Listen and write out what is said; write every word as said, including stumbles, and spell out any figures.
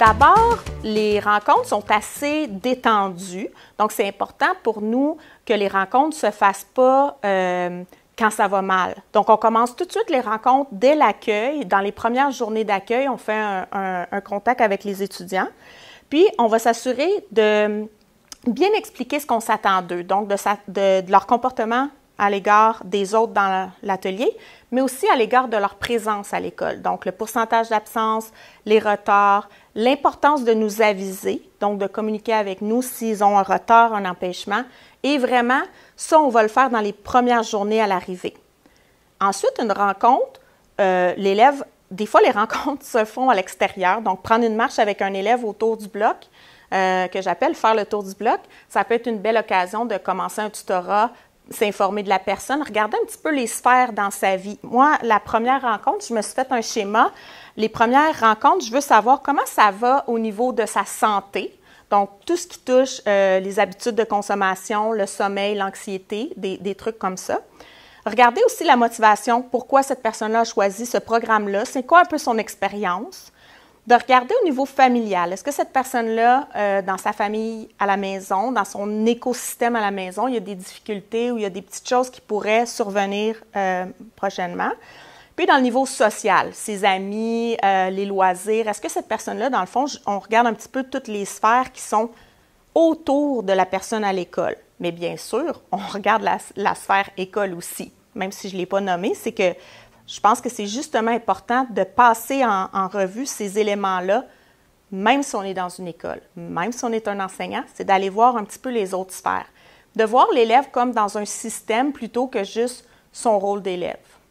D'abord, les rencontres sont assez détendues, donc c'est important pour nous que les rencontres ne se fassent pas euh, quand ça va mal. Donc, on commence tout de suite les rencontres dès l'accueil. Dans les premières journées d'accueil, on fait un, un, un contact avec les étudiants. Puis, on va s'assurer de bien expliquer ce qu'on s'attend d'eux, donc de, de, de leur comportement à l'égard des autres dans l'atelier, mais aussi à l'égard de leur présence à l'école. Donc, le pourcentage d'absence, les retards, l'importance de nous aviser, donc de communiquer avec nous s'ils ont un retard, un empêchement. Et vraiment, ça, on va le faire dans les premières journées à l'arrivée. Ensuite, une rencontre, euh, l'élève, des fois, les rencontres se font à l'extérieur. Donc, prendre une marche avec un élève autour du bloc, euh, que j'appelle faire le tour du bloc, ça peut être une belle occasion de commencer un tutorat, s'informer de la personne, regarder un petit peu les sphères dans sa vie. Moi, la première rencontre, je me suis fait un schéma. Les premières rencontres, je veux savoir comment ça va au niveau de sa santé. Donc, tout ce qui touche euh, les habitudes de consommation, le sommeil, l'anxiété, des, des trucs comme ça. Regardez aussi la motivation, pourquoi cette personne-là a choisi ce programme-là, c'est quoi un peu son expérience. De regarder au niveau familial, est-ce que cette personne-là, euh, dans sa famille à la maison, dans son écosystème à la maison, il y a des difficultés ou il y a des petites choses qui pourraient survenir euh, prochainement. Puis dans le niveau social, ses amis, euh, les loisirs, est-ce que cette personne-là, dans le fond, on regarde un petit peu toutes les sphères qui sont autour de la personne à l'école. Mais bien sûr, on regarde la, la sphère école aussi, même si je ne l'ai pas nommée, c'est que je pense que c'est justement important de passer en, en revue ces éléments-là, même si on est dans une école, même si on est un enseignant, c'est d'aller voir un petit peu les autres sphères. De voir l'élève comme dans un système plutôt que juste son rôle d'élève.